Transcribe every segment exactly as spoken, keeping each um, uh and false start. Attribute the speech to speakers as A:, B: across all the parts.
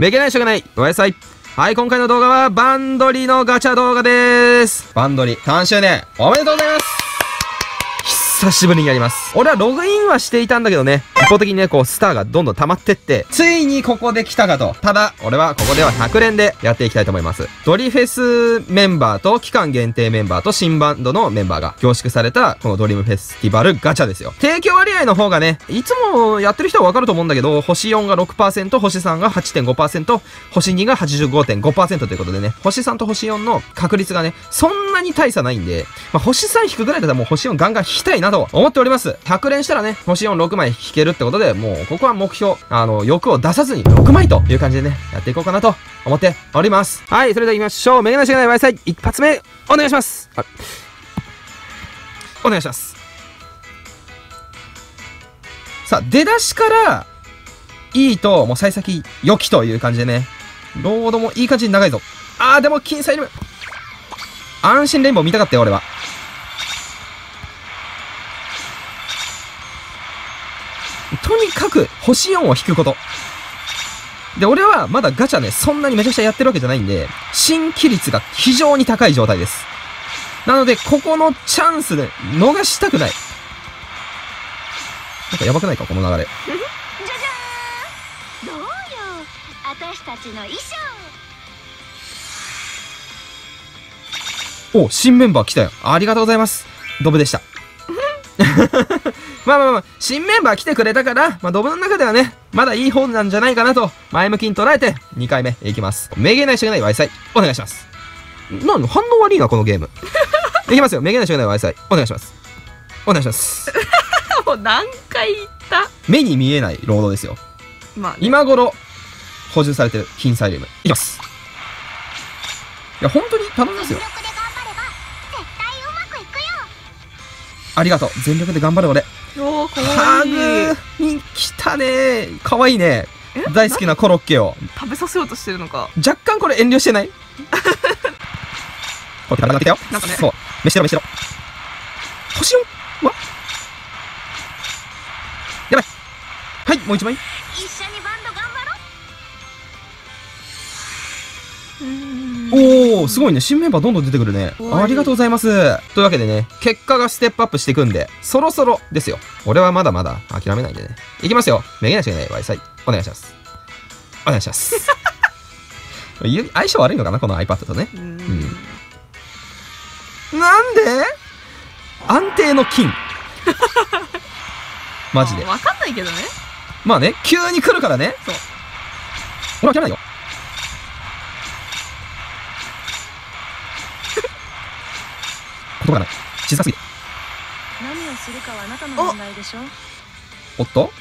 A: めげないしょうがない。おやさい。はい、今回の動画は、バンドリのガチャ動画でーす。バンドリさんしゅうねん、おめでとうございます。久しぶりにやります。俺はログインはしていたんだけどね、一方的にね、こう、スターがどんどん溜まってって、ついにここで来たかと。ただ、俺はここではひゃく連でやっていきたいと思います。ドリフェスメンバーと、期間限定メンバーと、新バンドのメンバーが凝縮された、このドリームフェスティバルガチャですよ。提供割合の方がね、いつもやってる人はわかると思うんだけど、星よんが ろくパーセント、星さんが はちてんごパーセント、星にが はちじゅうごてんごパーセント ということでね、星さんと星よんの確率がね、そんなに大差ないんで、まあ、星さん引くぐらいだったらもう星よんガンガン引きたいなと思っております。ひゃく連したらね、星よんろくまい引けるってことで、もうここは目標、あの、欲を出さずにろくまいという感じでね、やっていこうかなと思っております。はい、それでは行きましょう。メガネしがない Wi-Fi、一発目、お願いします。あ、お願いします。さあ、出だしから、いいと、もう幸先良きという感じでね、ロードもいい感じに長いぞ。あー、でも、僅差いる。安心レインボー見たかったよ、俺は。とにかく、星よんを引くこと。で、俺はまだガチャね、そんなにめちゃくちゃやってるわけじゃないんで、新規率が非常に高い状態です。なので、ここのチャンスで逃したくない。なんかやばくないか、この流れ。
B: じゃじゃーん。どうよ、私たちの衣装。
A: お、新メンバー来たよ。ありがとうございます。ドブでした。まあまあまあ、新メンバー来てくれたから、まあドブの中ではね、まだいい方なんじゃないかなと、前向きに捉えて、にかいめいきます。めげないしがない Wi-Fi、お願いします。なん、反応悪いな、このゲーム。いきますよ、めげないしがない Wi-Fi、お願いします。お願いします。
C: もう何回言った。
A: 目に見えないロードですよ。
C: まあ、ね、
A: 今頃、補充されてる金サイリウム。いきます。いや、本当に頼みますよ。ありがとう。全力で頑張る俺。
C: おー、かわ
A: ハ
C: いい。
A: グに来たねー。かわいいね。大好きなコロッケを。
C: 食べさせようとしてるのか。
A: 若干これ遠慮してない？これ、体が来たよ。
C: なんかね。
A: そう。飯しろ、飯しろ。星よんはやばい。はい、もう一枚。
B: 一緒にバンド頑張ろう。
C: うーん。
A: おー、すごいね。新メンバーどんどん出てくるね。ありがとうございます。というわけでね、結果がステップアップしていくんで、そろそろですよ。俺はまだまだ諦めないんでね。いきますよ。めげなしがない Wi-Fi。お願いします。お願いします。相性悪いのかなこの iPad とね。
C: うーん。
A: うん、なんで安定の金。マジで。
C: わかんないけどね。
A: まあね、急に来るからね。
C: そう。
A: 俺は諦めないよ。言葉がない。静かすぎる。
B: 何をするかはあなたの問題でしょ。
A: おっと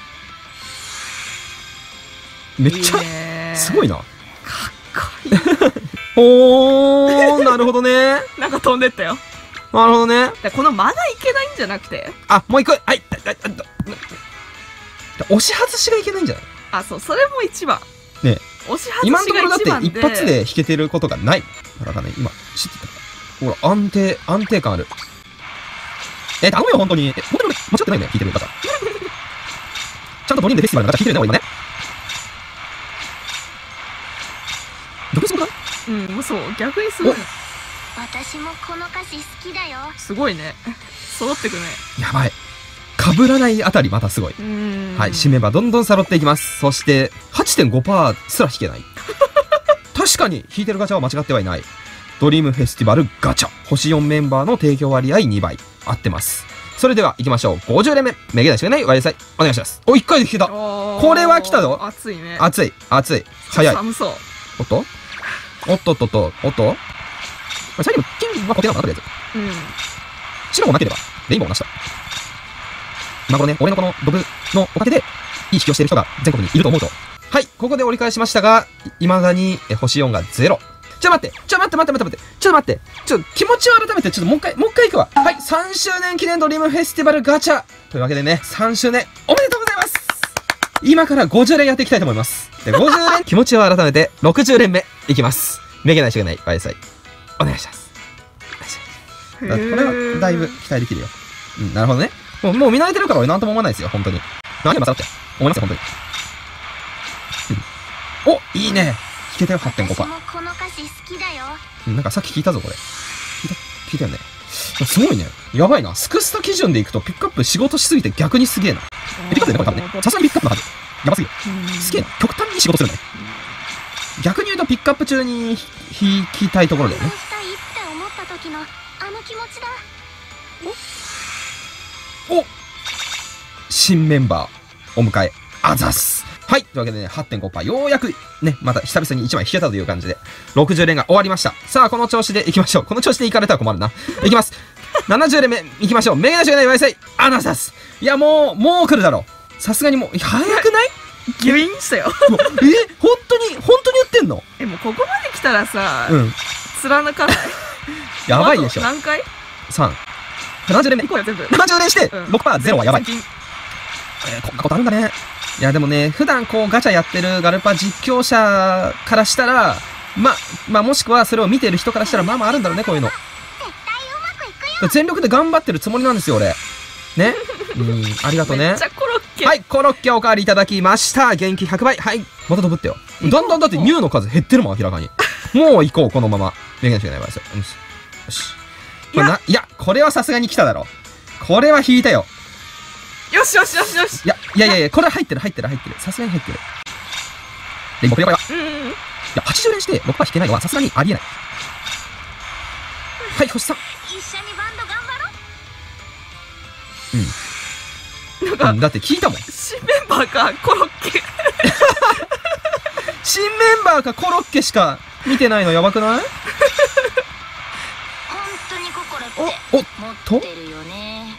A: めっちゃ、
C: いいねー。
A: すごいな。
C: かっこいい。
A: おー、なるほどね。
C: なんか飛んでったよ。
A: なるほどね。
C: でこの間がいけないんじゃなくて。
A: あ、もう一個。はい。あああ押し外しがいけないんじゃない？
C: あ、そう、それも一番。
A: ね
C: 押し外し
A: 今のところだって
C: が一番で。
A: 一発で弾けてることがない。だからね、今、知ってた。ほら、安定、安定感ある。え、頼むよ、本当に。え、本当に俺、間違ってないんだよ、弾いてる方。ちゃんとドリームでフェスティバルの方弾いてるね、俺今ね。逆にすごくない？
C: うん、もうそう、逆にすごい。
B: 私もこの歌詞好きだよ。
C: すごいね。揃ってくね。
A: やばい。被らないあたりまたすごい。
C: うーん。
A: はい、新メンバーどんどん揃っていきます。そして、はちてんごパーセント すら弾けない。確かに、弾いてるガチャは間違ってはいない。ドリームフェスティバルガチャ。星よんメンバーの提供割合にばい。合ってます。それでは行きましょう。ごじゅう連目。めげないしがない Wi-Fi。お願いします。お、いっかいで弾けた。これは来たぞ。
C: 熱いね。
A: 熱い。熱い。早い。
C: 寒そう。
A: おっとおっとっとっと。おっと最後、金は固定なのかなとりあえず。
C: うん。
A: 白もなければ、レインボーもなしと。今頃ね、俺のこのドブのおかげで、いい引きをしている人が全国にいると思うと。はい、ここで折り返しましたが、未だにえ星よんがゼロ。ちょっと待って、ちょっと待って待って待って待って、ちょっと待って、ちょっと気持ちを改めて、ちょっともう一回、もう一回行くわ。はい、さんしゅうねん記念ドリームフェスティバルガチャ。というわけでね、さんしゅうねんおめでとうございます。今からごじゅう連やっていきたいと思います。で、ごじゅう連、気持ちを改めて、ろくじゅう連目いきます。めげないしがない Wi-Fi。お願いします。これはだいぶ期待できるよ。うん、なるほどね。もう、もう見慣れてるから俺なんとも思わないですよ、本当に。何でもさらって。思いますよ、本当に。うん。 お、いいね。弾けたよ、はってんごパー。
B: 私もこの歌詞好きだよ。
A: うん、なんかさっき聞いたぞ、これ。聞いた、聞いたよね。すごいね。やばいな。スクスタ基準でいくと、ピックアップ仕事しすぎて逆にすげえな。え、ピックアップでこれ多分ね。さすがにピックアップのはず。やばすぎる。すげえな。極端に仕事するんだね。逆に言うと、ピックアップ中に弾きたいところだよね。
B: したいって思った時のあの気持ちだ。
A: お新メンバー、お迎え、あざっす。はい。というわけでね、はってんごパー。ようやく、ね、また久々にいちまい弾けたという感じで、ろくじゅう連が終わりました。さあ、この調子で行きましょう。この調子で行かれたら困るな。行きます。ななじゅう連目、行きましょう。メガネしがない Wi-Fi、アナザス。いや、もう、もう来るだろう。さすがにもう、早くない？
C: ギュインしたよ。
A: え、本当に、本当に言ってんの？
C: え、もうここまで来たらさ、
A: うん。
C: 貫かない。
A: やばいでしょ。
C: 何回？
A: さん。ななじゅう連目。
C: 行こうよ、全部。
A: ななじゅう連して、
C: うん
A: ろくパーゼロはやばい。
C: 最近
A: えーこんなことあるんだね。いや、でもね、普段こうガチャやってるガルパ実況者からしたら、ま、まあ、もしくはそれを見てる人からしたら、まあまああるんだろうね、こういうの。
B: 絶対うまくいくよ。
A: 全力で頑張ってるつもりなんですよ、俺。ね。うん、ありがとうね
C: めっち。ゃコロッケ。
A: はい、コロッケおかわりいただきました。元気ひゃくばい。はい、また飛ぶってよ。だんだんだってニューの数減ってるもん、明らかに。もう行こう、このまま。メガネしかないわよ。よし。よし。これな、いや、これはさすがに来ただろ。これは引いたよ。
C: よしよしよしよし。
A: いや、いやいやいや、これは入ってる、入ってる、入ってる。さすがに入ってる。レインボークレバー。
C: うんうんうん。
A: いや、はちじゅう連してろくパー引けないのはさすがにありえない。はい、星さん。
B: 一緒にバンド頑張ろう。
C: なんか、
A: うん、だって聞いたもん。
C: 新メンバーか、コロッケ。
A: 新メンバーかコロッケしか見てないのやばくない？
B: 本当に心って
A: お、お、
B: 持ってるよね。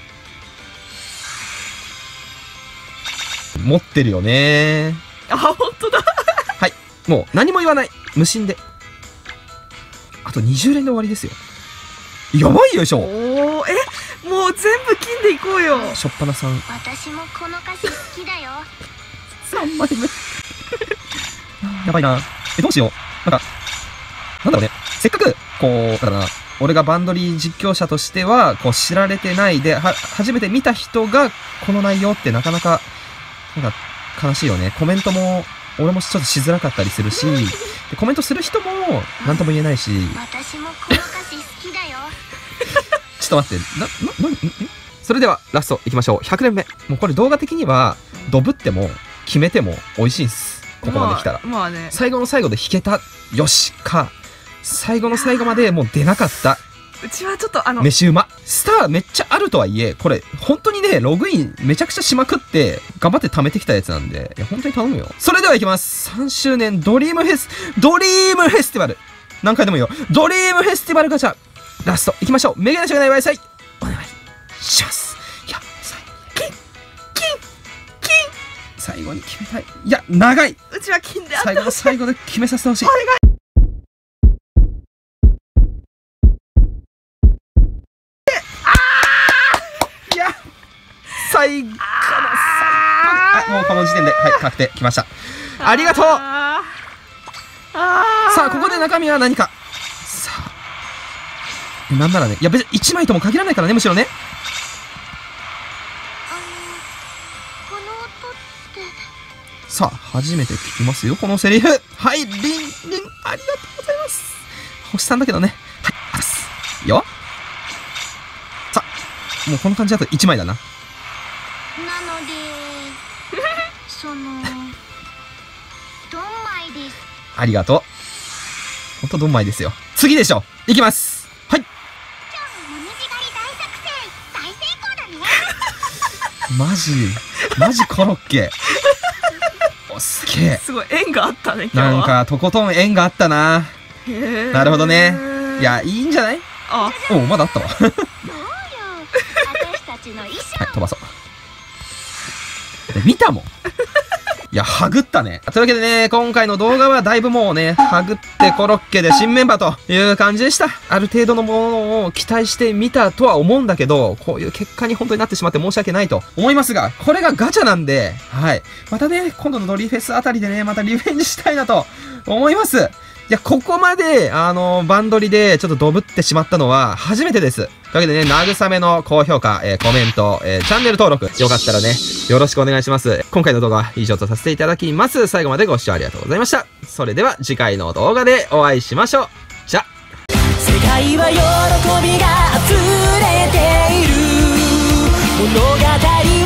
A: 持ってるよね
C: あ、ほんとだ。
A: ー。はい、もう何も言わない。無心で。あとにじゅう連で終わりですよ。やばいよいしょ。
C: おー、え、もう全部金でいこうよ。
A: しょっぱなさん。
B: 私もこの歌詞好きだよ。
C: さんまいめ。
A: やばいな。え、どうしよう。なんか、なんだろうね。せっかく、こう、なんだろうな。俺がバンドリー実況者としては、こう知られてないで、は、初めて見た人が、この内容ってなかなか、なんか、悲しいよね。コメントも、俺もちょっとしづらかったりするし、でコメントする人も、なんとも言えないし、
B: 私もこの歌詞好きだよ。
A: ちょっと待って、な、な、な、んんそれでは、ラスト行きましょう。ひゃく連目。もうこれ動画的には、ドブっても、決めても美味しいんす。ここまで来たら。
C: まあ、まあね。
A: 最後の最後で弾けた。よしか。最後の最後までもう出なかった。
C: うちはちょっとあの、
A: 飯うま。スターめっちゃあるとはいえ、これ、本当にね、ログインめちゃくちゃしまくって、頑張って貯めてきたやつなんで、いや、本当に頼むよ。それでは行きます。さんしゅう年ドリームフェス、ドリームフェスティバル。何回でもいいよ。ドリームフェスティバルガチャ。ラスト、行きましょう。メガネしがない Wi-Fi。お願いします。いや、最後、金、金、金。最後に決めたい。いや、長い。
C: うちは金であっ
A: 最後の最後で決めさせてほしい。いや、最後の最後。あ、もうこの時点で、はい、確定、きました。ありがとう。
C: あーあー
A: さあ、ここで中身は何か。さあ。なんならね、いや、別にいちまいとも限らないからね、むしろね。
B: あの、この音って
A: さあ、初めて聞きますよ、このセリフ。はい、リン、リン、ありがとうございます。星さんだけどね。はい、あざっす。よ。さあ、もうこの感じだといちまいだな。
B: なのでそのどんまいです。
A: ありがとう。ほんとどんまいですよ。次でしょ。いきます。はい。
B: 今日のもみじ狩り大作戦大成功だね。
A: マジ、マジコロッケ。お、すげえ。
C: すごい縁があったね、今日は。
A: なんか、とことん縁があったな。
C: へー
A: なるほどね。いや、いいんじゃない？
C: あ、
A: おう、まだあったわ。はい、
B: どうよ、私たちの衣装。
A: 飛ばそう。で見たもん。いや、はぐったね。というわけでね、今回の動画はだいぶもうね、はぐってコロッケで新メンバーという感じでした。ある程度のものを期待してみたとは思うんだけど、こういう結果に本当になってしまって申し訳ないと思いますが、これがガチャなんで、はい。またね、今度のドリフェスあたりでね、またリベンジしたいなと思います。 や、ここまで、あの、バンドリでちょっとドブってしまったのは初めてです。というわけでね、慰めの高評価、えー、コメント、えー、チャンネル登録、よかったらね、よろしくお願いします。今回の動画は以上とさせていただきます。最後までご視聴ありがとうございました。それでは次回の動画でお会いしましょう。じゃ。
D: 世界は喜びが溢れている物語